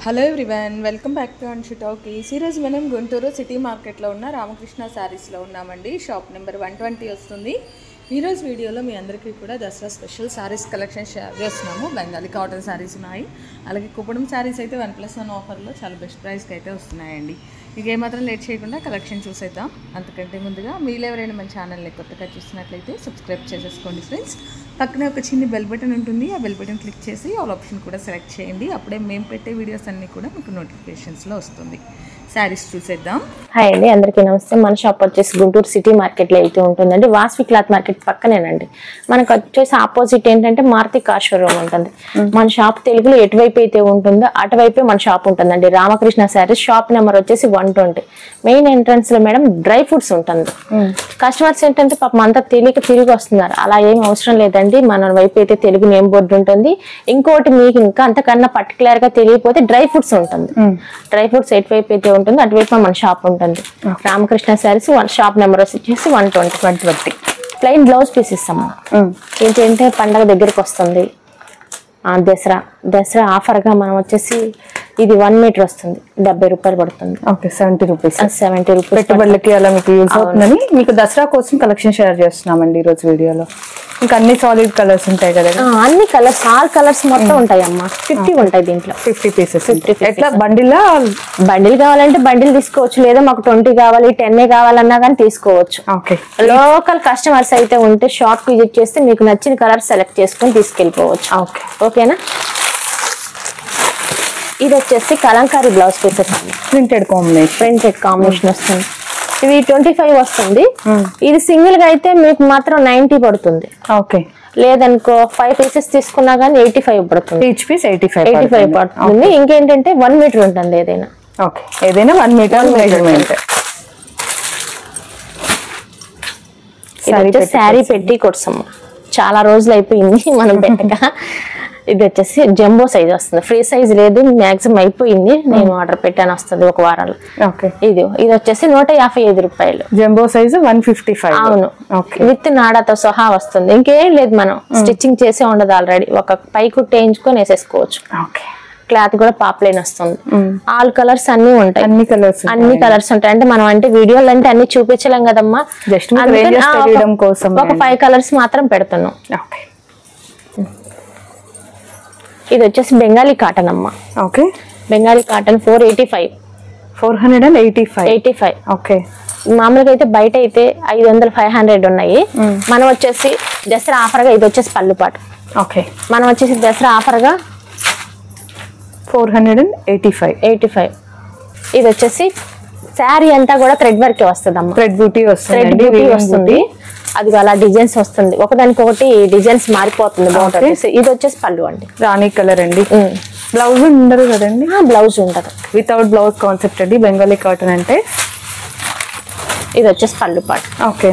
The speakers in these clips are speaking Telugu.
Hello everyone, welcome back to Anshu Talkies. ఈరోజు మనం గుంటూరు సిటీ మార్కెట్లో ఉన్న రామకృష్ణ శారీస్లో ఉన్నామండి. షాప్ నెంబర్ 120 వస్తుంది. ఈరోజు వీడియోలో మీ అందరికీ కూడా Dasara special saris collection share చేస్తున్నాము. బెంగాలీ కాటన్ శారీస్ ఉన్నాయి, అలాగే కుప్పడం శారీస్ అయితే 1+1 ఆఫర్లో చాలా బెస్ట్ ప్రైస్కి అయితే వస్తున్నాయండి. ఇక ఏమాత్రం లేట్ చేయకుండా కలెక్షన్ చూసేద్దాం. అంతకంటే ముందుగా మీరు ఎవరైనా మన ఛానల్ని కొత్తగా చూసినట్లయితే సబ్స్క్రైబ్ చేసేసుకోండి ఫ్రెండ్స్. పక్కనే ఒక చిన్న బెల్ బటన్ ఉంటుంది, ఆ బెల్ బటన్ క్లిక్ చేసి ఆల్ ఆప్షన్ కూడా సెలెక్ట్ చేయండి. అప్పుడే మేము పెట్టే వీడియోస్ అన్నీ కూడా మీకు నోటిఫికేషన్స్లో వస్తుంది. శారీస్ చూసేద్దాం. హాయ్ అండి, అందరికీ నమస్తే. మన షాప్ వచ్చేసి గుంటూరు సిటీ మార్కెట్లో వెళ్తూ ఉంటుందండి. వాస్వి క్లాత్ మార్కెట్ పక్కనేనండి. మనకు వచ్చేసి ఆపోజిట్ ఏంటంటే మారుతి కార్ షోరూమ్ ఉంటుంది. మన షాప్ తెలుగులో ఎటువైపు అయితే ఉంటుందో అటువైపే మన షాప్ ఉంటుందండి. రామకృష్ణ శారీస్. షాప్ నెంబర్ వచ్చేసి 120. మెయిన్ ఎంట్రన్స్ లో మేడం డ్రై ఫ్రూట్స్ ఉంటుంది. కస్టమర్స్ ఏంటంటే పాపం అంతా తెలియక తిరిగి వస్తున్నారు. అలా ఏం అవసరం లేదండి. మన వైపు అయితే తెలుగు నేమ్ బోర్డు ఉంటుంది. ఇంకోటి మీకు ఇంకా అంతకన్నా పర్టికులర్ గా తెలియకపోతే డ్రై ఫ్రూట్స్ ఉంటుంది. డ్రై ఫ్రూట్స్ ఎటువైపు అయితే ఉంటుందో అటువైపు మన షాప్ ఉంటుంది. రామకృష్ణ శారీస్. షాప్ నెంబర్ వచ్చేసి 120. ప్లెయిన్ బ్లౌజ్ పీస్ ఇస్తాము. ఏంటంటే పండగ దగ్గరికి వస్తుంది, దసరా ఆఫర్ గా మనం వచ్చేసి ఇది 1 మీటర్ వస్తుంది, 70 రూపాయలు పడుతుంది. Okay, 70 rupees. 70 రూపీస్ పెట్టుబడులకి అలా మీకు యూజ్ అవుతుందని మీకు దసరా కోసం కలెక్షన్ షేర్ చేస్తున్నామండి ఈ రోజు వీడియోలో. ఇంకా అన్ని సాలిడ్ కలర్స్ ఉంటాయి కదా, అన్ని కలర్స్, ఆల్ కలర్స్ మొత్తం ఉంటాయి అమ్మా. 50 ఉంటాయి దీంట్లో. 50 పీసెస్. ఎట్లా బండిల్ కావాలంటే బండిల్ తీసుకోవచ్చు, లేదా మాకు 20 కావాలి 10 కావాలన్నా కానీ తీసుకోవచ్చు. ఓకే. లోకల్ కస్టమర్స్ అయితే ఉంటే షాప్ విజిట్ చేస్తే మీకు నచ్చిన కలర్ సెలెక్ట్ చేసుకొని తీసుకెళ్ళిపోవచ్చు. ఓకే, ఓకేనా. ఇది వచ్చేసి కలంకారీ బ్లౌజ్ పీసెస్ అండి. ప్రింటెడ్ కాంబినేషన్ వస్తుంది. ఇది 25 వస్తుంది. ఇది సింగిల్ గా అయితే మీకు మాత్రం 90 పడుతుంది. ఓకే. లేదనుకో 5 పీసెస్ తీసుకున్నా గానీ 85 పడుతుంది. ఈచ్ పీస్ 85 పడుతుంది. ఇంకేంటంటే 1 మీటర్ ఉంటుంది ఏదైనా. ఓకే, ఏదైనా 1 మీటర్ మెజర్మెంట్. ఇది వచ్చేసి శారీ పెట్టి కొట్సమ్మ. చాలా రోజులు అయిపోయింది మనం పెట్టక. ఇది వచ్చేసి జంబో సైజ్ వస్తుంది. ఫ్రీ సైజ్ లేదు, మాక్సిమం అయిపోయింది. నేను ఆర్డర్ పెట్టాను, వస్తుంది ఒక వారంలో. ఓకే. ఇది వచ్చేసి 155 రూపాయలు. Jumbo size 155. అవును. విత్ నాడాతో సహా వస్తుంది. ఇంకేం లేదు, మనం స్టిచ్చింగ్ చేసే ఉండదు. ఆల్రెడీ ఒక పై కుట్టు వేయించుకొని వేసేసుకోవచ్చు. ఓకే. క్లాత్ కూడా పాప్లైన్ వస్తుంది. ఆల్ కలర్స్ అన్ని ఉంటాయి. అన్ని కలర్స్ ఉంటాయి. అంటే మనం అంటే వీడియోలు అంటే అన్ని చూపించలేం కదమ్మా, జస్ట్ ఒక 5 కలర్స్ మాత్రం పెడుతున్నాం. ఓకే. ఇది వచ్చేసి బెంగాలీ కాటన్ అమ్మ. ఓకే. బెంగాలీ కాటన్ 485. ఓకే. మామూలుగా అయితే బయట అయితే 500 500 ఉన్నాయి. మనం వచ్చేసి దసరా ఆఫర్ గా ఇది వచ్చేసి పళ్ళుపాటు. ఓకే. మనం వచ్చేసి దసరా ఆఫర్ గా 485. ఇది వచ్చేసి శారీ అంతా కూడా థ్రెడ్ వర్క్ వస్తుంది అమ్మ. థ్రెడ్ బ్యూటీ వస్తుంది. అది అలా డిజైన్స్ వస్తుంది. ఒకదానికొకటి డిజైన్స్ మారిపోతుంది. బాగుంటుంది. ఇది వచ్చేసి పళ్ళు అండి, రాణి కలర్ అండి. బ్లౌజ్ ఉండదు కదండి? బ్లౌజ్ ఉండదు, వితౌట్ బ్లౌజ్ కాన్సెప్ట్ అండి బెంగాలీ కాటన్ అంటే. ఇది వచ్చేసి పళ్ళు పాటు. Okay.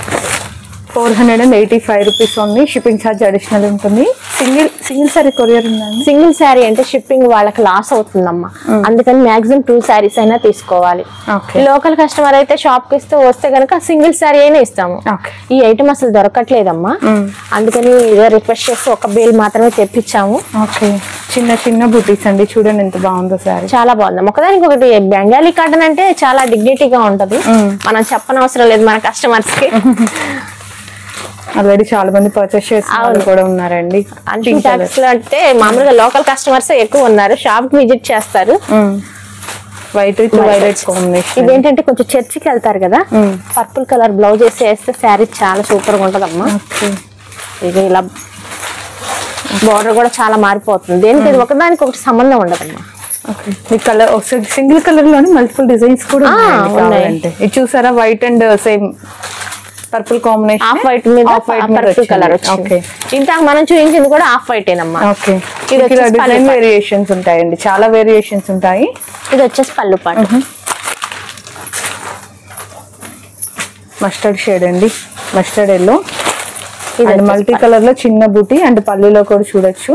485 rupees only. Shipping charge additional ఉంటుంది. సింగిల్ సారీ కొరియర్ ఉందండి. సింగిల్ సారీ అంటే షిప్పింగ్ వాళ్ళకి లాస్ అవుతుందమ్మా. అందుకని మాక్సిమం 2 సారీస్ అయినా తీసుకోవాలి. లోకల్ కస్టమర్ అయితే షాప్ కి వస్తే గనక సింగిల్ సారీ అయినా ఇస్తాము. ఈ ఐటమ్ అసలు దొరకట్లేదమ్మా, అందుకని ఇదే రిక్వెస్ట్ చేసి ఒక బేల్ మాత్రమే తెప్పించాము. ఓకే. చిన్న బుటీస్ అండి, చూడండి ఎంత బాగుందో సారీ. చాలా బాగుంది. ఒకదానికి ఒకటి బెంగాలీ కాటన్ అంటే చాలా డిగ్నిటీగా ఉంటది. మనం చెప్పనవసరం లేదు మన కస్టమర్స్ కి. ఆల్రెడీ చాలా మంది పర్చేస్ చేసిన కూడా ఉన్నారండి. అంటే మామూలుగా లోకల్ కస్టమర్స్ ఎక్కువ ఉన్నారు, షాప్ కి విజిట్ చేస్తారు. White with violet combination. ఇదేంటంటే కొంచెం చర్చికి వెళ్తారు కదా, పర్పుల్ కలర్ బ్లౌజ్ వేస్తే శారీ చాలా సూపర్ గా ఉంటదమ్మా. ఇది ఇలా బోర్డర్ కూడా చాలా మారిపోతుంది. దేనికి ఇది ఒకదానికి ఒకటి సంబంధం ఉండదమ్మా. కలర్ సింగిల్ కలర్ లోనే మల్టిపుల్ డిజైన్స్ కూడా ఉన్నాయంటే. ఇది చూసారా, white and same purple combination, off white మీద పర్పుల్ కలర్ వచ్చింది. ఇంకా మనం చూపించింది కూడా ఆఫ్ వైట్ ఏనమ్మా. ఓకే. ఇది డిజైన్ వేరియేషన్స్ ఉంటాయండి, చాలా వేరియేషన్స్ ఉంటాయి. ఇది వచ్చేసి పళ్ళు పాటు. మస్టర్డ్ షేడ్ అండి, మస్టర్డ్ ఎల్లో. ఇది మల్టీ కలర్ లో చిన్న బూటీ అండ్ పళ్ళులో కూడా చూడొచ్చు.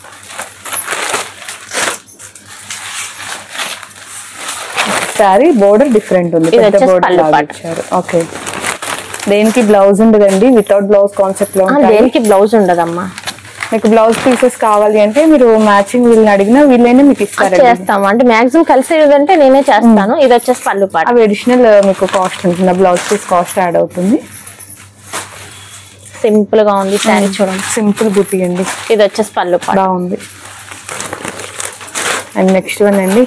సారీ బోర్డర్ డిఫరెంట్ ఉంది, పెద్ద బోర్డర్ ఇచ్చారు. ఓకే. దేనికి బ్లౌజ్ ఉండదండి, వితౌట్ బ్లౌజ్ కాన్సెప్ట్ లో. దేనికి బ్లౌజ్ ఉండదమ్మా. మీకు బ్లౌజ్ పీసెస్ కావాలి అంటే మీరు మ్యాచింగ్ వీళ్ళని అడిగినా వీళ్ళైనా మీకు ఇస్తారు. చేస్తాము అంటే మాక్సిమం కలిసేదంటే నేనే చేస్తాను. ఇది వచ్చేసి పళ్ళు పాట. అవి అడిషనల్ మీకు కాస్ట్ ఉంటుంది, బ్లౌజ్ పీస్ కాస్ట్ యాడ్ అవుతుంది. సింపుల్ గా ఉంది శారీ చూడండి, సింపుల్ బుట్టి అండి. ఇది వచ్చేసి పళ్ళు పాట బాగుంది. అండ్ నెక్స్ట్ వన్ అండి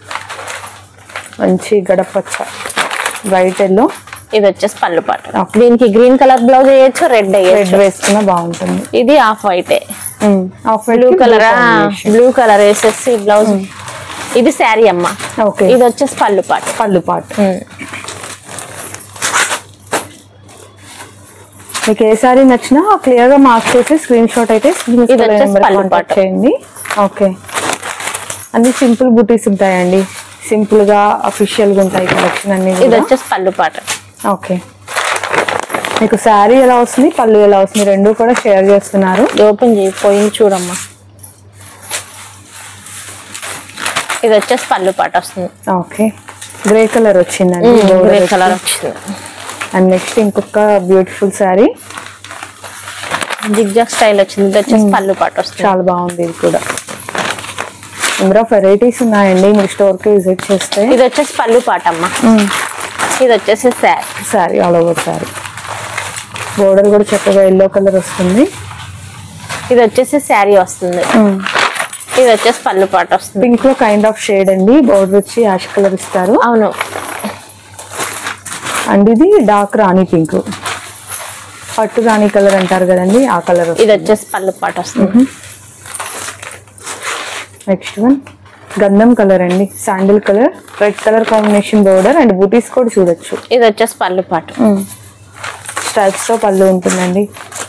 మంచి గడపచ్చ వైట్ ఎల్లో. ఇది వచ్చేసి పళ్ళు పాట. దీనికి గ్రీన్ కలర్ బ్లౌజ్ వేయచ్చు, రెడ్ వేసుకున్నా బాగుంటుంది. ఇది off white, off blue colour, blue colour వేసేసి బ్లౌజ్. ఇది శారీ అమ్మ. ఓకే, ఇది వచ్చేసి పళ్ళు పాట. పళ్ళు పాట. మీకు ఏ సారీ నచ్చినా క్లియర్ గా మార్క్ చేసి స్క్రీన్ షాట్ అయితే చేయండి. ఓకే, అన్ని సింపుల్ బుటీస్ ఉంటాయండి, సింపుల్ గా అఫీషియల్ గా ఉంటాయి కలెక్షన్ అన్ని. ఇది వచ్చేసి పళ్ళు పాట. ఓకే, మీకు శారీ ఎలా వస్తుంది, పళ్ళు ఎలా వస్తుంది, రెండు కూడా షేర్ చేస్తున్నారు. ఓపెన్ చేయిపోయింది చూడమ్మా. ఇది వచ్చేసి పళ్ళు పాట వస్తుంది. ఓకే, గ్రే కలర్ వచ్చిందండి, గ్రే కలర్ వచ్చింది. అండ్ నెక్స్ట్ ఇంకొక బ్యూటిఫుల్ శారీ జిగ్జాగ్ స్టైల్ వచ్చింది. ఇది వచ్చేసి పళ్ళు పాట వస్తుంది. చాలా బాగుంది. ఇది కూడా నెంబర్ ఆఫ్ వెరైటీస్ ఉన్నాయండి, మీరు స్టోర్ కి విజిట్ చేస్తే. ఇది వచ్చేసి పళ్ళు పాట అమ్మ. ఇది వచ్చేసి sari all over sari. Border కూడా చక్కగా ఎల్లో కలర్ వస్తుంది. ఇది వచ్చేసి శారీ వస్తుంది. ఇది వచ్చేసి పళ్ళు పాట వస్తుంది. పింక్ లో కైండ్ ఆఫ్ షేడ్ అండి, బోర్డర్ వచ్చి యాష్ కలర్ ఇస్తారు. అవును. అండ్ ఇది డార్క్ రాణి పింక్, పట్టు రాణి కలర్ అంటారు కదండి, ఆ కలర్. ఇది వచ్చేసి పళ్ళు పాట వస్తుంది. నెక్స్ట్ వన్ గంధం కలర్ అండి, sandal colour, red colour combination border and బూటీస్ కూడా చూడొచ్చు. ఇది వచ్చేసి పళ్ళు పాట. స్ట్రైప్స్ తో పళ్ళు ఉంటుందండి.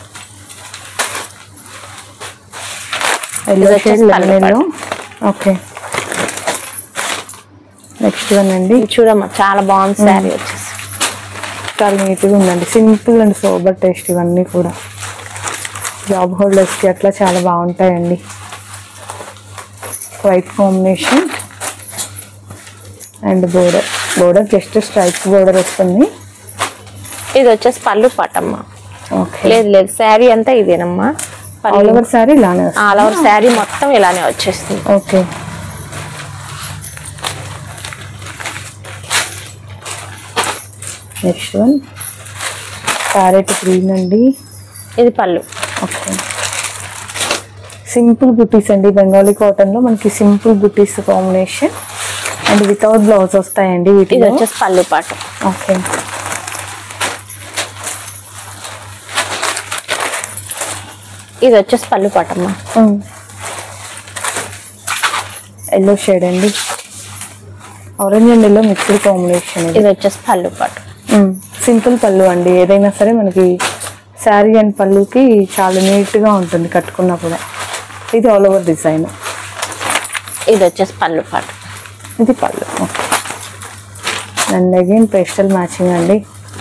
Yellow shade lemon yellow. Okay, next one అండి చూడమ్మా, చాలా బాగుంది శారీ వచ్చేసి. చాలా నీట్ గా ఉందండి, సింపుల్ అండ్ సోబర్ టేస్ట్. ఇవన్నీ కూడా జాబ్ హోల్డర్స్ కి అట్లా చాలా బాగుంటాయండి. White combination and border just stripes border వస్తుంది. ఇది వచ్చేసి పళ్ళు పాటమ్మా. ఓకే, లేదు శారీ అంతా ఇదేనమ్మా. ఆల్ ఓవర్ శారీ ఇలానే, ఆల్ ఓవర్ శారీ మొత్తం ఇలానే వచ్చేస్తుంది. Okay, next one parrot green అండి. ఇది పళ్ళు. ఓకే, సింపుల్ బుటీస్ అండి, బెంగాలీ కాటన్ లో మనకి simple buttis combination and without blouse వస్తాయండి వీటిలో. ఇది వచ్చేసి పళ్ళు పాట. ఓకే, ఇది వచ్చేసి పళ్ళు పాటమ్మా. ఎల్లో షేడ్ అండి, orange and yellow mixed combination. ఇది వచ్చేసి పళ్ళు పాట. సింపుల్ పళ్ళు అండి, ఏదైనా సరే మనకి శారీ అండ్ పళ్ళుకి చాలా నీట్ గా ఉంటుంది కట్టుకున్నా కూడా. ఇది ఆల్ ఓవర్ డిజైన్. ఇది వచ్చేసి పళ్ళు పాట. ఇది పళ్ళు. Okay, and again pastel matching అండి.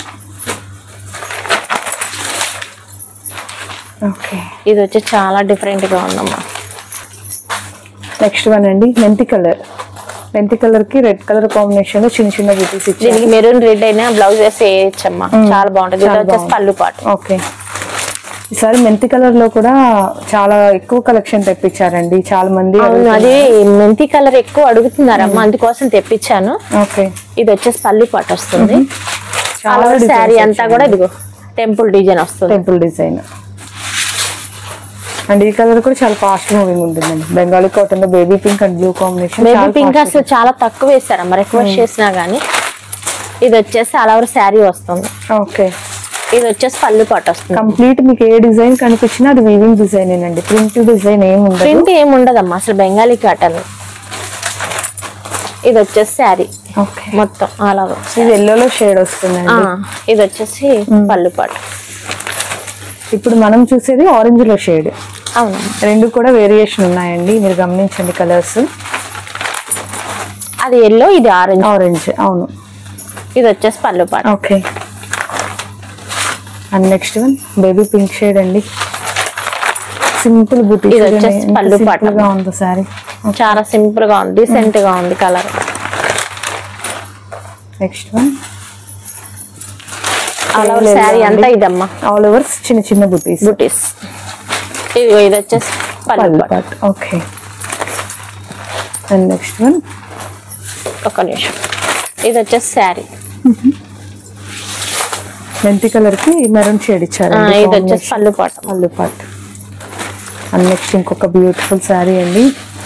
ఓకే, ఇది వచ్చి చాలా డిఫరెంట్ గా ఉందమ్మా. నెక్స్ట్ వన్ అండి మెంతి కలర్. మెంతి కలర్ కి రెడ్ కలర్ కాంబినేషన్ లో చిన్న చిన్న బూటీస్ ఇచ్చారు. దీనికి మెరూన్ రెడ్ అయినా బ్లౌజ్ వేసి వేయచ్చమ్మా, చాలా బాగుంటుంది. ఇది వచ్చేసి పళ్ళు పాట. ఓకే, ఈసారి మెంతి కలర్ లో కూడా చాలా ఎక్కువ కలెక్షన్ తెప్పించారండి చాలా మంది. అది మెంతి కలర్ ఎక్కువ అడుగుతున్నారమ్మా, అందుకోసం తెప్పించాను. ఓకే, ఇది వచ్చేసి పళ్ళు పాట వస్తుంది. శారీ అంతా కూడా ఇదిగో టెంపుల్ డిజైన్ వస్తుంది. టెంపుల్ డిజైన్ అండ్ ఈ కలర్ కూడా చాలా ఫాస్ట్ మూవింగ్ ఉంటుందండి. బెంగాలీ కాటన్ లో baby pink and blue combination. Baby pink అసలు చాలా తక్కువ వేస్తారమ్మా, రిక్వెస్ట్ చేసినా గానీ. ఇది వచ్చేసి అలా శారీ వస్తుంది. ఓకే, ఇది వచ్చేసి పళ్ళు పాట వస్తుంది. కంప్లీట్ మీకు ఏ డిజైన్ కనిపించినా అది వీవింగ్ డిజైన్ ఏనండి, ప్రింట్ డిజైన్ ఏమి ఉండదు. ప్రింట్ ఏమి ఉండదమ్మా అసలు, బెంగాలీ కాటన్. ఇది వచ్చేసి శారీ మొత్తం అలా. ఇది ఎల్లోలో షేడ్ వస్తుందండి. ఇది వచ్చేసి పళ్ళు పాట. ఇప్పుడు మనం చూసేది ఆరెంజ్ లో షేడ్. అవును, రెండు కూడా వేరియేషన్ ఉన్నాయండి, మీరు గమనించండి కలర్స్. అది ఎల్లో, ఇది ఆరెంజ్. ఆరెంజ్, అవును. ఇది వచ్చేసి పళ్ళు పాట. Okay, and next one baby pink shade అండి, సింపుల్ బుటీ. ఇది వచ్చేసి పళ్ళు పాట. ఉంది సారీ, చాలా సింపుల్ గా ఉంది, డీసెంట్ గా ఉంది colour. Next one all over sari అంతా ఇదమ్మా, ఆల్ ఓవర్ చిన్న చిన్న బుటీస్. ఇది వచ్చేసి పళ్ళు పళ్ళు పాటు. పాటు. ఓకే. అండ్ నెక్స్ట్ వన్ ఒక నిమిషం. ఇది వచ్చేసి శారీ. మెంతి కలర్ కి మెరూన్ షేడ్ ఇచ్చారు. ఇది వచ్చేసి పళ్ళు పాటు. పళ్ళు పాటు. అండ్ నెక్స్ట్ ఇంకొక బ్యూటిఫుల్ శారీ అండి,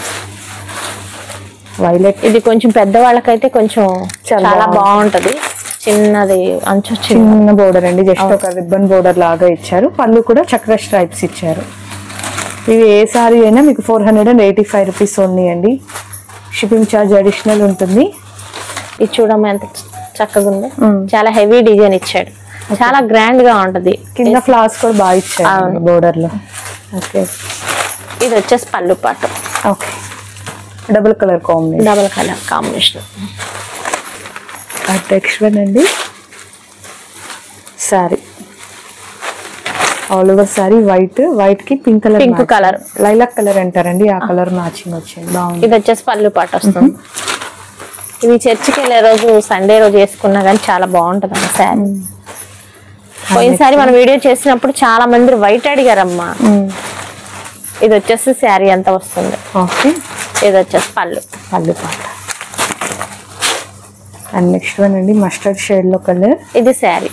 వైలెట్. ఇది కొంచెం పెద్దవాళ్ళకైతే కొంచెం చాలా బాగుంటది. చిన్నది అంచు చిన్న బోర్డర్ అండి, జస్ట్ ఒక రిబ్బన్ బోర్డర్ లాగా ఇచ్చారు. పళ్ళు కూడా చక్ర స్ట్రైప్స్ ఇచ్చారు. ఇది ఏ సారీ అయినా మీకు 485 రూపీస్ ఓన్లీ అండి. షిప్పింగ్ ఛార్జ్ అడిషనల్ ఉంటుంది. ఇది చూడమ్మా ఎంత చక్కగా ఉందో. చాలా హెవీ డిజైన్ ఇచ్చాడు, చాలా గ్రాండ్ గా ఉంటది. కింద ఫ్లవర్స్ కూడా బాగా ఇచ్చారు బోర్డర్ లో. ఓకే. ఇది వచ్చేసి పళ్ళు పాటు. Okay. Double colour combination. Next one అండి sari, all over sari white కి పింక్ కలర్ లైలాక్ కలర్ అంటారండి, ఆ కలర్ మ్యాచింగ్ వచ్చింది, బాగుంది. ఇది వచ్చేసి పళ్ళు పాటు వస్తుంది. ఇవి చర్చికి వెళ్ళే రోజు సండే రోజు వేసుకున్నా కానీ చాలా బాగుంటది అమ్మ శారీ. పోయినసారి మనం వీడియో చేసినప్పుడు చాలా మంది వైట్ అడిగారమ్మా. ఇది వచ్చేసి శారీ ఎంత వస్తుంది. ఓకే. ఇది వచ్చేసి పళ్ళు పాట. అండ్ నెక్స్ట్ వన్ అండి మస్టర్డ్ షేడ్ లో కలర్, ఇది శారీ.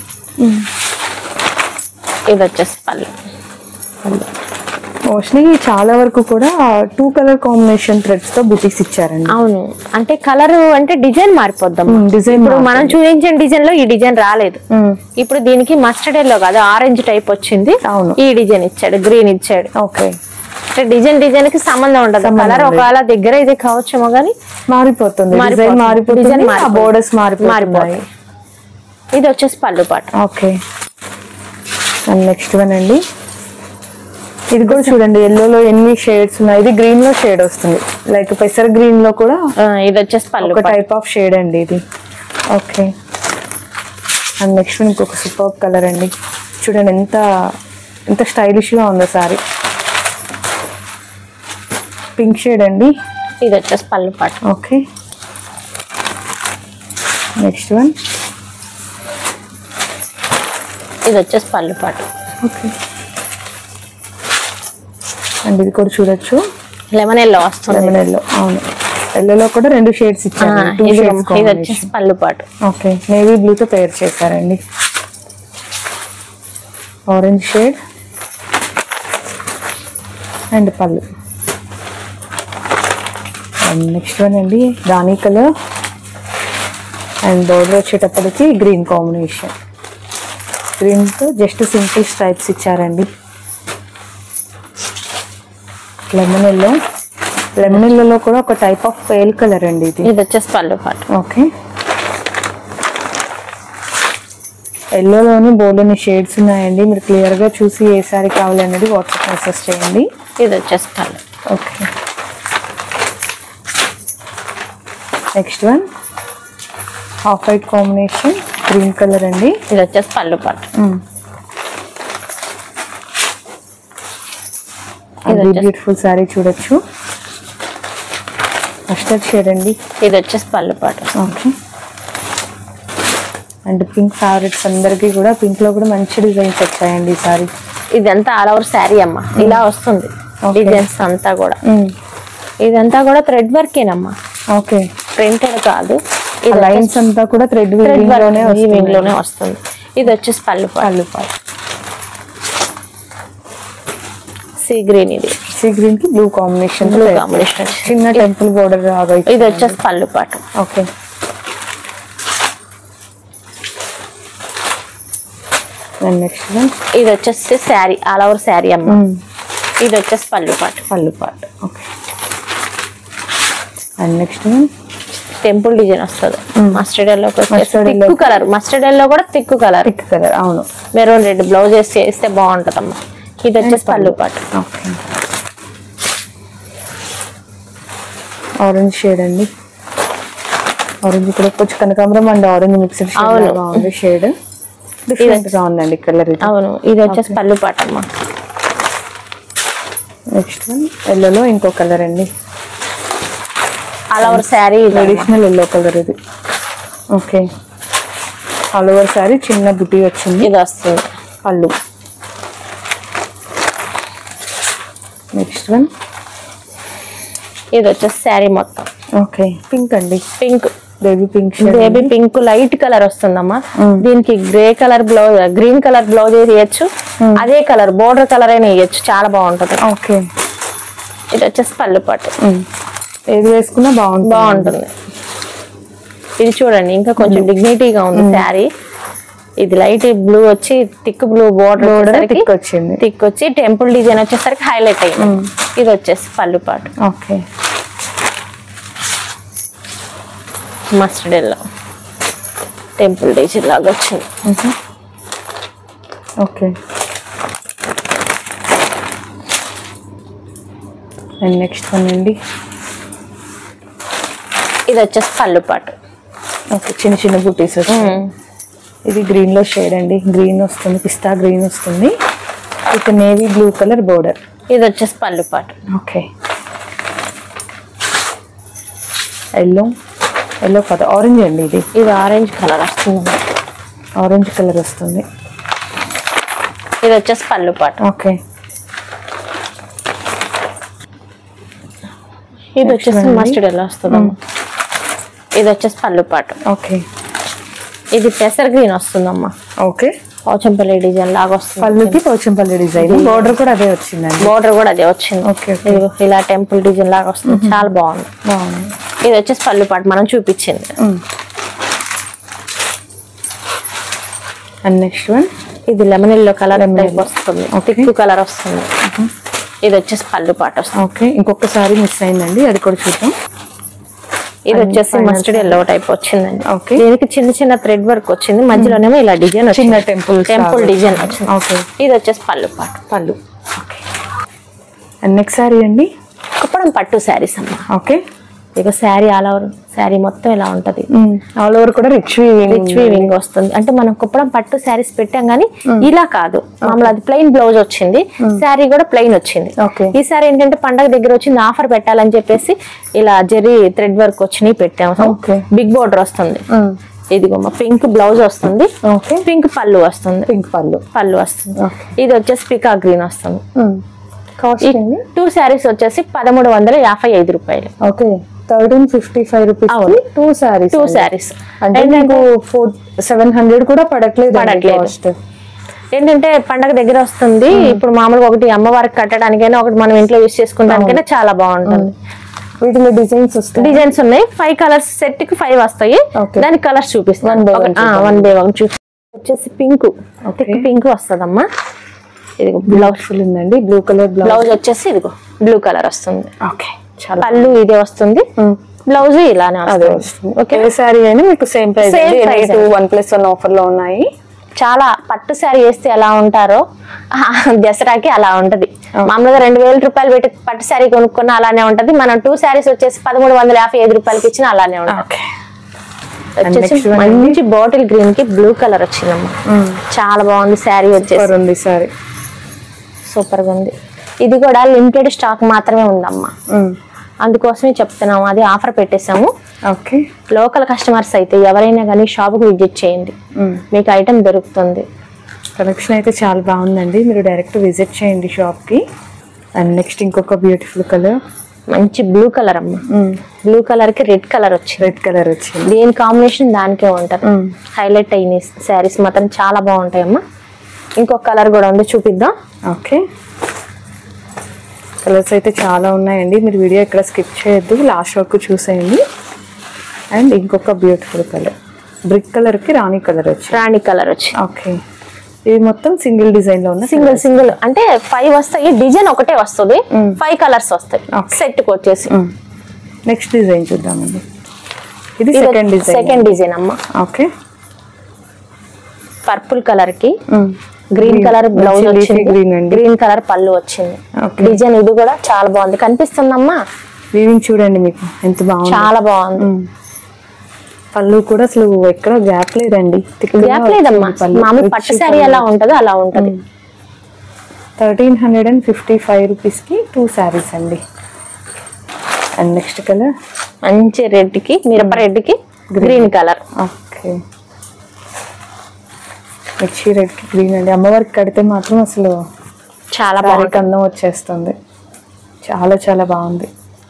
ఇది వచ్చేసి పళ్ళు. మోస్ట్లీ చాలా వరకు కూడా 2 కలర్ కాంబినేషన్ థ్రెడ్స్ తో బుటీస్ ఇచ్చారండి. అవును, అంటే కలర్ అంటే డిజైన్ మారిపోద్దాం. డిజైన్ ఇప్పుడు మనం చూపించిన డిజైన్ లో ఈ డిజైన్ రాలేదు. ఇప్పుడు దీనికి మస్టర్డ్ ఎల్లో కాదు, ఆరెంజ్ టైప్ వచ్చింది. అవును. ఈ డిజైన్ ఇచ్చాడు, గ్రీన్ ఇచ్చాడు. ఓకే. డిజైన్ కి సంబంధం ఉండదు. కలర్ ఒకవేళ దగ్గర ఇది కావచ్చేమో గానీ మారిపోతుంది, డిజైన్ మారిపోతుంది, బోర్డర్స్ మారిపోతాయి. ఇది వచ్చేసి పళ్ళు పాటు. ఓకే. అండ్ నెక్స్ట్ వన్ అండి, ఇది కూడా చూడండి ఎల్లోలో ఎన్ని షేడ్స్ ఉన్నాయి. ఇది గ్రీన్ లో షేడ్ వస్తుంది, లైక్ పెసర్ గ్రీన్ లో కూడా. ఇది వచ్చేసి పళ్ళు టైప్ ఆఫ్ షేడ్ అండి ఇది. ఓకే. అండ్ నెక్స్ట్ ఇంకొక సూపర్ కలర్ అండి, చూడండి ఎంత స్టైలిష్ గా ఉందో సారీ. పింక్ షేడ్ అండి. ఇది వచ్చేసి పళ్ళు పాటు. ఓకే. నెక్స్ట్ వన్, ఇది వచ్చేసి పళ్ళు పాటు. ఓకే. అండ్ ఇది కూడా చూడొచ్చు, లెమన్ ఎల్లో వస్తుంది. Lemon yellow. అవును, ఎల్లోలో కూడా 2 షేడ్స్ ఇచ్చారు. ఇది వచ్చేసి పళ్ళు పాటు. ఓకే. నేవీ బ్లూ తో పేర్ చేశారండి. ఆరెంజ్ షేడ్ అండ్ పళ్ళు. అండ్ నెక్స్ట్ వన్ అండి రాణి కలర్ అండ్ బోర్డర్ వచ్చేటప్పటికి గ్రీన్ కాంబినేషన్. గ్రీన్ తో జస్ట్ సింపుల్ స్ట్రైప్స్ ఇచ్చారండి. లెమన్ ఎల్లోలో కూడా ఒక టైప్ ఆఫ్ పేల్ కలర్ అండి ఇది. ఇది వచ్చేసి పళ్ళు పాటు. ఓకే. ఎల్లోలోని బోర్డుని షేడ్స్ ఉన్నాయండి, మీరు క్లియర్ గా చూసి ఏ సారీ కావాలనేది వాట్సాప్ మెసేజ్ చేయండి. ఇది వచ్చేసి పళ్ళు. Okay. Next one half white combination green colour అండి. ఇది వచ్చేసి పళ్ళు పాటు. బ్యూటిఫుల్ సారీ చూడొచ్చు, మస్టర్డ్ షేడ్ అండి. ఇది వచ్చేసి పళ్ళు పాటు. ఓకే. అండ్ పింక్ ఫేవరెట్స్ అందరికి కూడా పింక్ లో కూడా మంచి డిజైన్స్ వచ్చాయండి ఈ సారీ. ఇదంతా ఆల్ ఓవర్ శారీ అమ్మ, ఇలా వస్తుంది డిజైన్స్ అంతా కూడా. ఇదంతా కూడా థ్రెడ్ వర్కేనమ్మా. ఓకే. ప్రింటెడ్ కాదు, లైన్స్ అంతా కూడా థ్రెడ్ వీవింగ్ లోనే వస్తుంది. ఇది వచ్చేసి పళ్ళు పాటు. Sea green. ఇది సీ గ్రీన్ కి బ్లూ కాంబినేషన్, చిన్న టెంపుల్ బోర్డర్ లాగా. ఇది వచ్చేసి పళ్ళు పాటు. ఓకే. నెక్స్ట్ ఇది వచ్చేసి శారీ, ఆల్ ఓవర్ శారీ అమ్మ. ఇది వచ్చేసి పళ్ళు పాటు. Okay. And next temple design వస్తుంది. Mustard yellow thick colour, mustard yellow కూడా థిక్ కలర్. అవును. మెరూన్ రెడ్ బ్లౌజ్ వేస్తే బాగుంటది అమ్మా. ఇది వచ్చేసి పళ్ళు పాటు. ఓకే. ఆరెంజ్ షేడ్ అండి. ఆరెంజ్ కూడా కొంచెం కనకాంబరం and orange mixed shade different గా ఉందండి కలర్. అవును. ఇది వచ్చేసి పళ్ళు పాటు అమ్మా. నెక్స్ట్ ఎల్లోలో ఇంకో కలర్ అండి, all over sari traditional yellow colour ఇది. ఓకే. ఆల్ ఓవర్ శారీ చిన్న బుటీ వచ్చింది. ఇది వస్తుంది పళ్ళు. నెక్స్ట్ వన్ ఇది వచ్చేసి శారీ మొత్తం ఓకే పింక్ అండి, pink baby pink. Baby pink light colour వస్తుందమ్మా. దీనికి grey colour blouse, green colour blouse వేయచ్చు, అదే కలర్ బోర్డర్ కలర్ అయినా వేయచ్చు, చాలా బాగుంటది. ఓకే ఇది వచ్చేసి పళ్ళు పట్టు, ఏది వేసుకున్నా బాగుంటుంది. ఇది చూడండి ఇంకా కొంచెం డిగ్నిటీగా ఉంది శారీ. ఇది లైట్ బ్లూ వచ్చి థిక్ బ్లూ బోర్డర్ వచ్చింది, థిక్ వచ్చి టెంపుల్ డిజైన్ వచ్చేసరికి హైలైట్ అయింది. ఇది వచ్చేసి పళ్ళు పాటు. Okay mustard yellow temple design లాగా వచ్చింది. ఓకే అండ్ నెక్స్ట్ వన్ అండి, ఇది వచ్చేసి పళ్ళు పాటు. ఓకే చిన్న చిన్న బుటీస్ వస్తాయి. ఇది గ్రీన్ లో షేడ్ అండి, గ్రీన్ వస్తుంది, పిస్తా గ్రీన్ వస్తుంది with navy blue colour border. ఇది వచ్చేసి పళ్ళు పాటు. ఓకే ఎల్లో, ఎల్లో కాదు ఆరెంజ్ అండి, ఇది ఆరెంజ్ కలర్ వస్తుంది, ఆరెంజ్ కలర్ వస్తుంది. ఇది వచ్చేసి పళ్ళు పాటు. ఓకే ఇది వచ్చేసి మస్టర్డ్ ఎల్లో వస్తుంది. ఇది వచ్చేసి పళ్ళు పాటు. ఓకే ఇది పెసర్ గ్రీన్ వస్తుందమ్మా. ఓకే పోచంపల్లి డిజైన్ లాగా వస్తుంది. పళ్ళుకి పోచంపల్లి డిజైన్, బోర్డర్ కూడా అదే వచ్చిందండి. బోర్డర్ కూడా అదే వచ్చింది. ఓకే ఇలా టెంపుల్ డిజైన్ లాగా వస్తుంది, చాలా బాగుంది. ఇది వచ్చేసి పళ్ళు పాటు మనం చూపించింది. అండ్ నెక్స్ట్ వన్ ఇది లెమన్ ఎల్లో కలర్ వస్తుంది, థిక్ కలర్ వస్తుంది. ఇది వచ్చేసి పళ్ళు పాటు వస్తుంది. ఓకే ఇంకొకసారి మిస్ అయిందండి, అది కూడా చూద్దాం. ఇది వచ్చేసి మస్టర్డ్ ఎల్లో టైప్ వచ్చిందండి. ఓకే దీనికి చిన్న చిన్న థ్రెడ్ వర్క్ వచ్చింది, మధ్యలోనేమో ఇలా డిజైన్ చిన్న టెంపుల్ డిజైన్ వచ్చింది. ఓకే ఇది వచ్చేసి పళ్ళు పాటు. పళ్ళు. ఓకే అండ్ నెక్స్ట్ శారీ అండి, కుప్పడం పట్టు శారీస్ అమ్మా. ఓకే ఇక శారీ ఆల్ ఓవర్ శారీ మొత్తం ఇలా ఉంటది, ఆల్ ఓవర్ కూడా రిచ్ వీవింగ్ వస్తుంది. అంటే మనం కుప్పడం పట్టు శారీస్ పెట్టాం గానీ ఇలా కాదు, మామూలు అది ప్లెయిన్ బ్లౌజ్ వచ్చింది, శారీ కూడా ప్లెయిన్ వచ్చింది. ఈ సారీ ఏంటంటే పండగ దగ్గర వచ్చింది, ఆఫర్ పెట్టాలని చెప్పేసి ఇలా జెరీ థ్రెడ్ వర్క్ వచ్చినాయి పెట్టాము. బిగ్ బోర్డర్ వస్తుంది, ఇదిగోమ్మ పింక్ బ్లౌజ్ వస్తుంది, పింక్ పళ్ళు వస్తుంది, పింక్ పళ్ళు వస్తుంది. ఇది వచ్చేసి పికా గ్రీన్ వస్తుంది. కాస్ట్ 2 శారీస్ వచ్చేసి 1355 రూపాయలు. Okay 1355 rupees two saris. అంటే నాకు 700 కూడా పడట్లేదు. ఏంటంటే పండగ దగ్గర వస్తుంది, ఇప్పుడు మామూలుగా ఒకటి అమ్మవారికి కట్టడానికైనా, ఒకటి మనం ఇంట్లో యూజ్ చేసుకోవడానికైనా చాలా బాగుంటుంది. వీటిలో డిజైన్స్ ఉన్నాయి. 5 కలర్స్ సెట్ కి 5 వస్తాయి. దాని కలర్స్ చూపిస్తాను, 1 బై 1 చూపి. వచ్చేసి పింక్ వస్తుందమ్మా. ఇదిగో బ్లౌజ్ ఫుల్ ఉందండి, బ్లూ కలర్ బ్లౌజ్ వచ్చేసి ఇదిగో బ్లూ కలర్ వస్తుంది. ఓకే పళ్ళు ఇదే వస్తుంది, బ్లౌజ్ ఇలానే వస్తుంది. ఓకే శారీ అయినా మీకు సేమ్ ప్రైస్, 1+1 ఆఫర్ లో ఉన్నాయి. చాలా పట్టు శారీ వేస్తే ఎలా ఉంటారో దసరాకి అలా ఉంటది. మామూలుగా 2000 రూపాయలు పెట్టి పట్టు శారీ కొనుక్కున్న అలానే ఉంటది. మనం 2 శారీస్ వచ్చేసి 1355 రూపాయలకి ఇచ్చిన అలానే ఉంటది. వచ్చేసి మంచి బాటిల్ గ్రీన్ కి బ్లూ కలర్ వచ్చిందమ్మా, చాలా బాగుంది శారీ. వచ్చేసి సూపర్ గా ఉంది. ఇది కూడా లిమిటెడ్ స్టాక్ మాత్రమే ఉందమ్మా, అందుకోసమే చెప్తున్నాము. అది ఆఫర్ పెట్టేసాము. ఓకే లోకల్ కస్టమర్స్ అయితే ఎవరైనా కానీ షాప్ కి విజిట్ చేయండి, మీకు ఐటమ్ దొరుకుతుంది. కలెక్షన్ అయితే చాలా బాగుందండి, మీరు డైరెక్ట్ విజిట్ చేయండి షాప్ కి. అండ్ నెక్స్ట్ ఇంకొక బ్యూటిఫుల్ కలర్, మంచి బ్లూ కలర్ అమ్మ. బ్లూ కలర్ కి రెడ్ కలర్ వచ్చింది. దీని కాంబినేషన్ దానికే ఉంటది, హైలైట్ అయిన శారీస్ మాత్రం చాలా బాగుంటాయి అమ్మా. ఇంకొక కలర్ కూడా ఉంది, చూపిద్దాం. ఓకే కలర్స్ అయితే చాలా ఉన్నాయండి, మీరు వీడియో ఇక్కడ స్కిప్ చేయొద్దు, లాస్ట్ వరకు చూసేయండి. అండ్ ఇంకొక బ్యూటిఫుల్ కలర్, బ్రిక్ కలర్ కి రాణి కలర్ వచ్చి. ఓకే ఇది మొత్తం సింగిల్ డిజైన్ లో ఉన్న సింగిల్ అంటే 5 వస్తాయి, డిజైన్ ఒకటే వస్తుంది, 5 కలర్స్ వస్తాయి సెట్ కి వచ్చేసి. నెక్స్ట్ డిజైన్ చూద్దామండి, ఇది సెకండ్ డిజైన్ అమ్మా. ఓకే పర్పుల్ కలర్ కి గ్రీన్ కలర్ బ్లౌజ్ వచ్చింది, గ్రీన్ కలర్ పళ్ళు వచ్చింది. డిజైన్ ఇది కూడా చాలా బాగుంది, కనిపిస్తుందమ్మా. వీవింగ్ చూడండి మీకు ఎంత బాగుంది, చాలా బాగుంది. పళ్ళు కూడా అసలు ఎక్కడ గ్యాప్ లేదండి, గ్యాప్ లేదమ్మా. మామూలు పట్టు శారీ ఎలా ఉంటుందో అలా ఉంటది. 1355 రూపీస్ కి 2 శారీస్ అండి. అండ్ నెక్స్ట్ కలర్ మంచి రెడ్ కి, మిరప రెడ్ కి గ్రీన్ కలర్. ఓకే మిర్చి రెడ్ కి గ్రీన్ అండి. అమ్మవారికి కడితే మాత్రం అసలు చాలా బాగుంది, అందం వచ్చేస్తుంది. చాలా చాలా బాగుంది.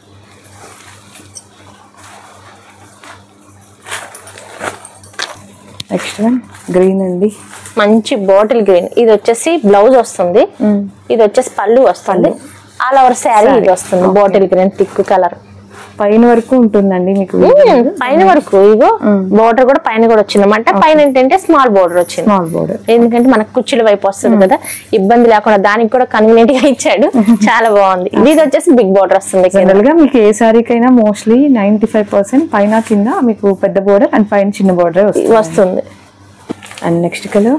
నెక్స్ట్ వన్ గ్రీన్ అండి, మంచి బాటిల్ గ్రీన్. ఇది వచ్చేసి బ్లౌజ్ వస్తుంది, ఇది వచ్చేసి పళ్ళు వస్తుంది. ఆల్ ఓవర్ శారీ ఇది వస్తుంది. బాటిల్ గ్రీన్ థిక్ కలర్ పైన వరకు ఉంటుందండి మీకు. పైన వరకు ఇగో బోర్డర్ కూడా పైన కూడా వచ్చింది అన్నమాట. పైన ఏంటంటే స్మాల్ బోర్డర్ వచ్చింది. స్మాల్ బోర్డర్ ఎందుకంటే మనకు కుర్చీల వైపు వస్తుంది కదా, ఇబ్బంది లేకుండా దానికి కూడా కన్వీనియంట్ గా ఇచ్చాడు. చాలా బాగుంది. ఇది వచ్చేసి బిగ్ బోర్డర్ వస్తుంది. జనరల్ గా మీకు ఏ సారీకైనా మోస్ట్లీ 95% పైన కింద మీకు పెద్ద బోర్డర్ అండ్ పైన చిన్న బోర్డర్ వస్తుంది. And next colour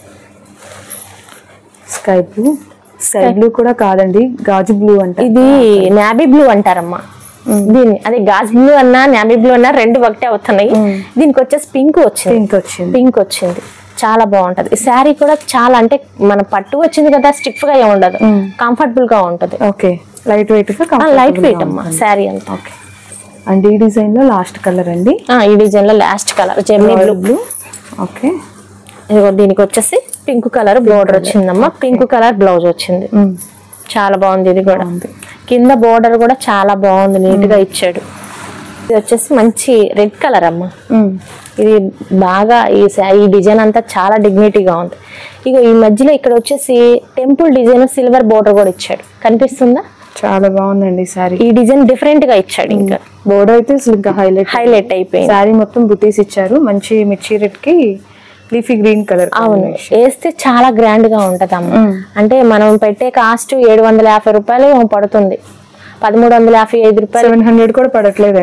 sky blue. Sky blue కూడా కాదండి, గాజు బ్లూ అంటే. ఇది నావీ బ్లూ అంటారమ్మా దీన్ని. అదే గాజు బ్లూ అన్నా నావీ బ్లూ అన్నా రెండు ఒకటే అవుతున్నాయి. దీనికి వచ్చేసి పింక్ వచ్చింది. పింక్ వచ్చింది, చాలా బాగుంటది. ఈ శారీ కూడా చాలా అంటే మన పట్టు వచ్చింది కదా, స్టిఫ్ గా ఏమి ఉండదు, కంఫర్టబుల్ గా ఉంటది. Okay, light weight light weight అమ్మా శారీ అంతా. ఓకే, అండ్ ఈ డిజైన్ లో లాస్ట్ కలర్ అండి. ఈ డిజైన్ లో last colour Gemini blue. Okay, దీనికి వచ్చేసి పింక్ కలర్ బోర్డర్ వచ్చిందమ్మా. పింక్ కలర్ బ్లౌజ్ వచ్చింది. చాలా బాగుంది. ఇది కూడా కింద బోర్డర్ కూడా చాలా బాగుంది, నీట్ గా ఇచ్చాడు. ఇది వచ్చేసి మంచి రెడ్ కలర్ అమ్మా. ఇది బాగా ఈ డిజైన్ అంతా చాలా డిగ్నిటీగా ఉంది. ఇక ఈ మధ్యలో ఇక్కడ వచ్చేసి టెంపుల్ డిజైన్ సిల్వర్ బోర్డర్ కూడా ఇచ్చాడు, కనిపిస్తుందా? చాలా బాగుందండి సారీ. ఈ డిజైన్ డిఫరెంట్ గా ఇచ్చాడు. ఇంకా బోర్డర్ అయితే ఇంకా హైలైట్ అయిపోయింది. సారీ మొత్తం బుటీస్ ఇచ్చారు. మంచి మిర్చి రెడ్ కి లీఫీ గ్రీన్ కలర్. అవును, వేస్తే చాలా గ్రాండ్ గా ఉంటది అమ్మ. అంటే మనం పెట్టే కాస్ట్ 750 రూపాయలు పడుతుంది. 1355 రూపాయలు, 700 కూడా పడట్లేదు.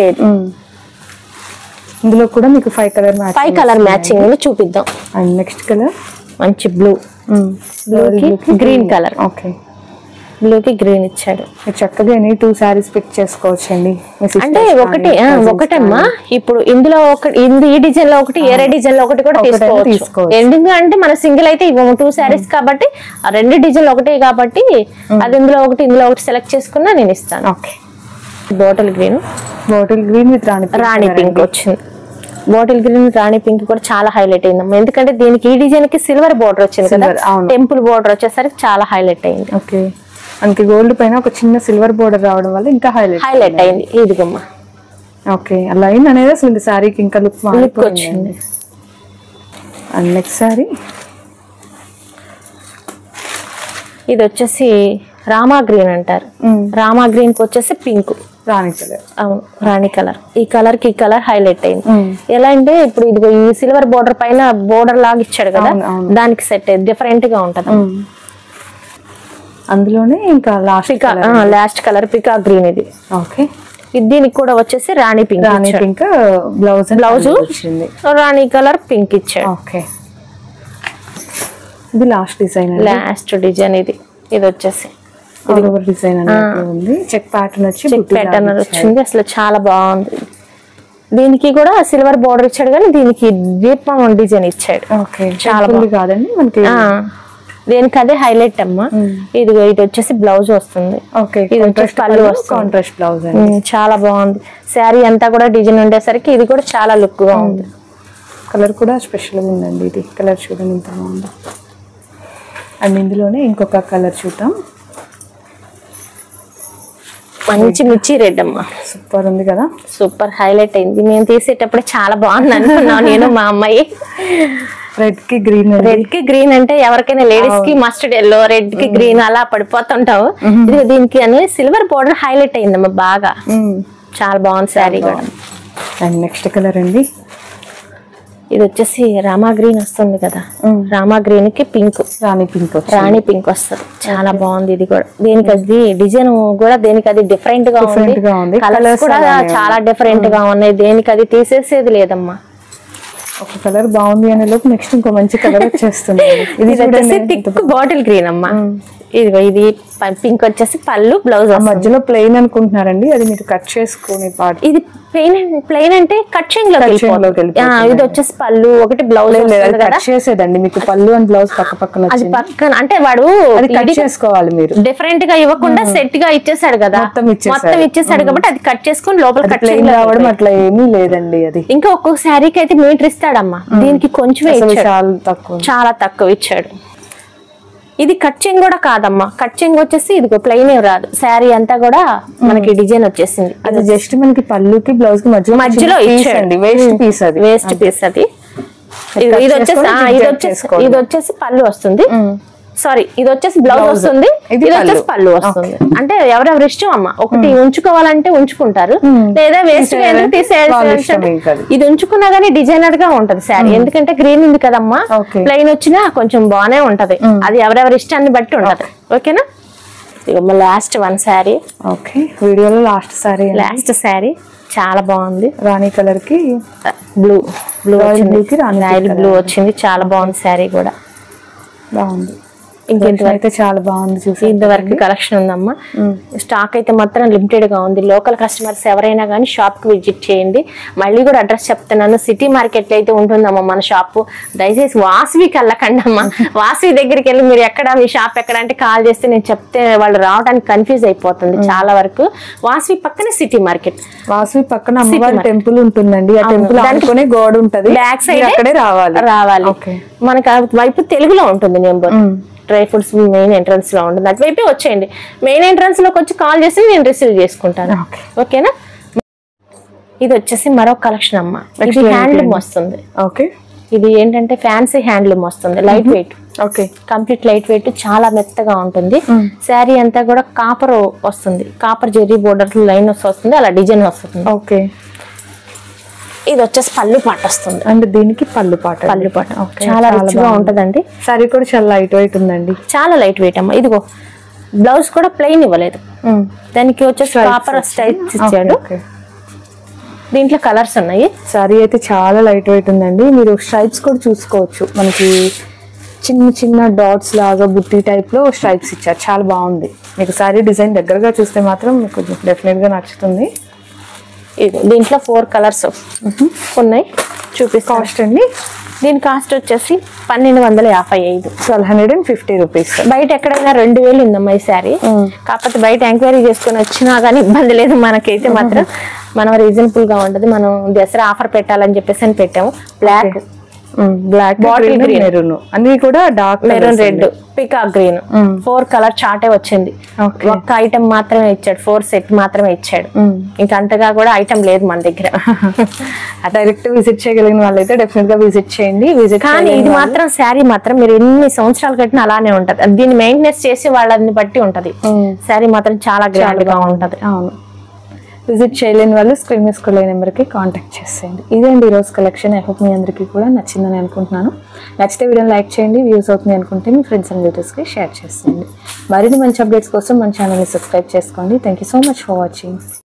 ఇందులో కూడా మీకు 5 కలర్ మ్యాచింగ్ చూపిద్దాం. అండ్ నెక్స్ట్ కలర్ మంచి బ్లూ. బ్లూకి గ్రీన్ కలర్. ఓకే, బ్లూకి గ్రీన్ ఇచ్చాడు. చక్కగా 2 సారీస్ పిక్ చేసుకోవచ్చు అండి. అంటే ఒకటమ్మా. ఇప్పుడు ఇందులో ఈ డిజైన్ లో ఒకటి, ఏరే డిజైన్ లో ఒకటి కూడా తీసుకోవచ్చు. ఎందుకంటే మన సింగిల్ అయితే ఇవ్వము, 2 సారీస్ కాబట్టి ఆ 2 డిజైన్లు ఒకటే కాబట్టి అది ఇందులో ఒకటి సెలెక్ట్ చేసుకున్నా నేను ఇస్తాను. ఓకే, బాటిల్ గ్రీన్ విత్ రాణి పింక్ వచ్చింది. బాటిల్ గ్రీన్ రాణి పింక్ కూడా చాలా హైలైట్ అయిందమ్మా. ఎందుకంటే దీనికి ఈ డిజైన్ కి సిల్వర్ బోర్డర్ వచ్చింది కదా, టెంపుల్ బోర్డర్ వచ్చేసరికి చాలా హైలైట్ అయింది. ఓకే, మనకి గోల్డ్ పైన ఒక చిన్న సిల్వర్ బోర్డర్ రావడం వల్ల ఇంకా హైలైట్ అయింది. ఇదిగమ్మా. ఓకే, ఆ లైన్ అనేది అసలు సారీకి ఇంకా లుక్ వచ్చింది. అండ్ నెక్స్ట్ సారీ ఇది వచ్చేసి రామా గ్రీన్ అంటారు. రామా గ్రీన్ కి వచ్చేసి పింక్, రాణి కలర్. అవును, రాణి కలర్. ఈ కలర్ కి ఈ కలర్ హైలైట్ అయింది. ఎలా అంటే ఇప్పుడు ఇదిగో ఈ సిల్వర్ బోర్డర్ పైన బోర్డర్ లాగా ఇచ్చాడు కదా, దానికి సెట్ డిఫరెంట్ గా ఉంటది. అందులోనే ఇంకా లాస్ట్ కలర్ పికా గ్రీన్. ఇది ఓకే, దీనికి కూడా వచ్చేసి రాణి పింక్ బ్లౌజ్ వచ్చింది. రాణి కలర్ పింక్ ఇచ్చాడు. ఓకే, ఇది లాస్ట్ డిజైన్. ఇది వచ్చేసి డిజైన్ ఉంది. చెక్ ప్యాటర్న్ వచ్చింది. అసలు చాలా బాగుంది. దీనికి కూడా సిల్వర్ బోర్డర్ ఇచ్చాడు, కానీ దీనికి దీపం డిజైన్ ఇచ్చాడు. చాలా కాదండి మనకి, దేనికి అదే హైలైట్ అమ్మా. ఇది వచ్చేసి బ్లౌజ్ వస్తుంది. ఇది వచ్చేసి పళ్ళు వస్తుంది, కాంట్రాస్ట్ బ్లౌజ్. చాలా బాగుంది. శారీ అంతా కూడా డిజైన్ ఉండేసరికి ఇది కూడా చాలా లుక్ గా ఉంది. కలర్ కూడా స్పెషల్ గా ఉందండి. ఇది కలర్ చూడండి ఎంత బాగుంది. అండ్ ఇందులోనే ఇంకొక కలర్ చూద్దాం. మంచి మిర్చి రెడ్ అమ్మా. సూపర్ ఉంది కదా, సూపర్ హైలైట్ అయింది. మేము తీసేటప్పుడు చాలా బాగుంది అనుకున్నాం నేను మా అమ్మాయి. రెడ్ కి గ్రీన్ అంటే ఎవరికైనా లేడీస్ కి మస్టర్డ్ ఎల్లో, రెడ్ కి గ్రీన్ అలా పడిపోతుంటావు. దీనికి అనేది సిల్వర్ బోర్డర్ హైలైట్ అయిందమ్మా బాగా. చాలా బాగుంది శారీ కూడా. అండ్ నెక్స్ట్ కలర్ అండి, ఇది వచ్చేసి రామా గ్రీన్ వస్తుంది కదా, రామా గ్రీన్ కి పింక్, రాణి పింక్ వస్తుంది. చాలా బాగుంది. ఇది కూడా దేనికి అది డిజైన్ కూడా దేనికి అది డిఫరెంట్ గా ఉంది. కలర్స్ కూడా చాలా డిఫరెంట్ గా ఉన్నాయి. దేనికి అది తీసేసేది లేదమ్మా. ఒక కలర్ బాగుంది అనే లోపు నెక్స్ట్ ఇంకో మంచి కలర్ వచ్చేస్తుంది. ఇది వచ్చేసి థిక్ బాటిల్ గ్రీన్ అమ్మా. ఇదిగో ఇది పింక్ వచ్చేసి పళ్ళు, బ్లౌజ్ మధ్యలో ప్లెయిన్ అనుకుంటున్నారండి, అది మీరు కట్ చేసుకుని పార్ట్. ఇది ప్లెయిన్ అంటే కట్చింగ్ లోకి. ఇది వచ్చేసి పళ్ళు ఒకటి, బ్లౌజ్ కట్ చేసేదండి. మీకు పళ్ళు అండ్ బ్లౌజ్ పక్క పక్కన అంటే వాడు కట్ చేసుకోవాలి. మీరు డిఫరెంట్ గా ఇవ్వకుండా సెట్ గా ఇచ్చేసాడు కదా, మొత్తం ఇచ్చేసాడు కాబట్టి అది కట్ చేసుకుని లోపల కట్ రావడం అట్లా ఏమీ లేదండి. అది ఇంకా ఒక్కొక్క శారీకి అయితే మీటర్ ఇస్తాడమ్మా. దీనికి కొంచెం చాలా తక్కువ ఇచ్చాడు. ఇది కట్ చెంగ్ కూడా కాదమ్మా, కట్ చెంగ్ వచ్చేసి ఇదిగో ప్లెయిన్ రాదు, శారీ అంతా కూడా మనకి డిజైన్ వచ్చేసింది. అది జస్ట్ మనకి పళ్ళుకి బ్లౌజ్ కి మధ్యలో ఇచ్చేయండి, వేస్ట్ పీస్ అది, వేస్ట్ పీస్ అది. ఇది వచ్చేసి పళ్ళు వస్తుంది, సారీ ఇది వచ్చేసి బ్లౌజ్ వస్తుంది, ఇది వచ్చేసి పళ్ళు వస్తుంది. అంటే ఎవరెవరి ఇష్టం అమ్మ, ఒకటి ఉంచుకోవాలంటే ఉంచుకుంటారు, లేదా వేస్ట్ తీసేయాలి. ఇది ఉంచుకున్నా గానీ డిజైనర్ గా ఉంటది శారీ, ఎందుకంటే గ్రీన్ ఉంది కదమ్మా, ప్లెయిన్ వచ్చినా కొంచెం బానే ఉంటది, అది ఎవరెవరి ఇష్టాన్ని బట్టి ఉంటది. ఓకేనా, లాస్ట్ వన్ శారీ. ఓకే, వీడియోలో లాస్ట్ శారీ చాలా బాగుంది, రాణి కలర్ కి బ్లూ రాయల్ బ్లూ వచ్చింది, చాలా బాగుంది శారీ కూడా బాగుంది. ఇంకెంతవరకు చాలా బాగుంది, చూసి ఇంతవరకు కలెక్షన్ ఉందమ్మా. స్టాక్ అయితే మాత్రం లిమిటెడ్ గా ఉంది. లోకల్ కస్టమర్స్ ఎవరైనా కానీ షాప్ కి విజిట్ చేయండి. మళ్ళీ కూడా అడ్రస్ చెప్తున్నాను, సిటీ మార్కెట్ లో అయితే ఉంటుందమ్మా మన షాప్. దయచేసి వాసవికి వెళ్ళకండి అమ్మా, వాసవి దగ్గరికి వెళ్ళి మీరు ఎక్కడ మీ షాప్ ఎక్కడ అంటే కాల్ చేస్తే నేను చెప్తే వాళ్ళు రావడానికి కన్ఫ్యూజ్ అయిపోతుంది చాలా వరకు. వాసవి పక్కనే సిటీ మార్కెట్, వాసవి పక్కన అమ్మవారి టెంపుల్ ఉంటుందండి, ఆ టెంపుల్ అనుకునే గోడ ఉంటది, బ్యాక్ సైడ్ అక్కడే రావాలి. మనకి వైపు తెలుగులో ఉంటుంది number. Dry fruits main entrance లో ఉంటుంది, అటువైపే వచ్చేయండి. మెయిన్ ఎంట్రన్స్ లోకి వచ్చి కాల్ చేసి నేను రిసీవ్ చేసుకుంటాను. ఓకేనా, ఇది వచ్చేసి మరొక కలెక్షన్ అమ్మా, ఇది హ్యాండ్లూమ్ వస్తుంది. ఓకే, ఇది ఏంటంటే ఫ్యాన్సీ హ్యాండ్లూమ్ వస్తుంది, light weight. Okay, complete light weight, చాలా మెత్తగా ఉంటుంది. శారీ అంతా కూడా కాపర్ వస్తుంది, కాపర్ జెర్రీ బోర్డర్ లైన్ వస్తుంది, అలా డిజైన్ వస్తుంది. ఓకే, ఇది వచ్చేసి పళ్ళు పాట వస్తుంది, అంటే దీనికి పళ్ళు పాట చాలా రిచ్ గా ఉంటదండి. సారీ కూడా చాలా లైట్ వెయిట్ ఉందండి, చాలా లైట్ వెయిట్ అమ్మా. ఇదిగో బ్లౌజ్ కూడా ప్లెయిన్ ఇవ్వలేదు, దానికి వచ్చేసి కాపర్ స్టైల్స్ ఇచ్చాడు. దీంట్లో కలర్స్ ఉన్నాయి. సారీ అయితే చాలా లైట్ వెయిట్ ఉందండి, మీరు స్ట్రైప్స్ కూడా చూసుకోవచ్చు. మనకి చిన్న చిన్న డాట్స్ లాగా బుట్టి టైప్ లో స్ట్రైప్స్ ఇచ్చారు, చాలా బాగుంది. మీకు సారీ డిజైన్ దగ్గరగా చూస్తే మాత్రం మీకు డెఫినెట్ గా నచ్చుతుంది. దీంట్లో 4 కలర్స్ ఉన్నాయి, చూపిస్తా. కాస్ట్ అండి, దీని కాస్ట్ వచ్చేసి 1255, 1250 రూపీస్. బయట ఎక్కడైనా 2000 ఉందమ్మా ఈ శారీ. కాకపోతే బయట ఎంక్వైరీ చేసుకుని వచ్చినా కానీ ఇబ్బంది లేదు, మనకైతే మాత్రం మనం రీజనబుల్ గా ఉంటది. మనం దసరా ఆఫర్ పెట్టాలని చెప్పేసి అని పెట్టాము. బ్లాక్ బాటిల్ గ్రీన్, మెరూన్, అన్ని కూడా dark maroon, red, peacock green, 4 colour చార్టే వచ్చింది. ఒక్క ఐటమ్ మాత్రమే ఇచ్చాడు, 4 సెట్ మాత్రమే ఇచ్చాడు, ఇంకా అంతగా కూడా ఐటమ్ లేదు మన దగ్గర. డైరెక్ట్ విజిట్ చేయగలిగిన వాళ్ళైతే డెఫినెట్ గా విజిట్ చేయండి. కానీ ఇది మాత్రం శారీ మాత్రం మీరు ఎన్ని సంవత్సరాలు కట్టినా అలానే ఉంటది, దీన్ని మెయింటెనెన్స్ చేసి వాళ్ళని బట్టి ఉంటది. శారీ మాత్రం చాలా గ్రాండ్ గా ఉంటది. అవును, విజిట్ చేయలేని వాళ్ళు స్క్రీన్ మీద స్కూల్ నెంబర్కి కాంటాక్ట్ చేసేయండి. ఇదేంటి ఈరోజు కలెక్షన్. ఐ హోప్ మీ అందరికీ కూడా నచ్చిందని అనుకుంటున్నాను. నచ్చితే వీడియోని లైక్ చేయండి, వ్యూస్ అవుతుంది అనుకుంటే మీ ఫ్రెండ్స్ అండ్ రిలేటివ్స్కి షేర్ చేసేయండి. మరిన్ని మంచి అప్డేట్స్ కోసం మన ఛానల్ని సబ్స్క్రైబ్ చేసుకోండి. Thank you so much for watching.